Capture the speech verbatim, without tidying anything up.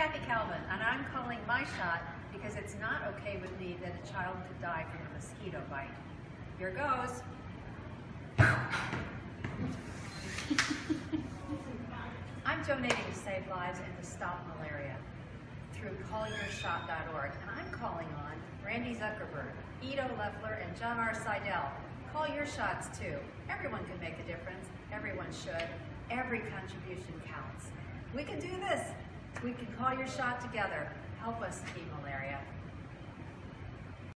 Kathy Calvin, and I'm calling my shot because it's not okay with me that a child could die from a mosquito bite. Here goes. I'm donating to save lives and to stop malaria through call your shot dot org, and I'm calling on Randy Zuckerberg, Ido Leffler, and John R. Seidel. Call your shots too. Everyone can make a difference. Everyone should. Every contribution counts. We can do this. We can call your shot together. Help us beat malaria.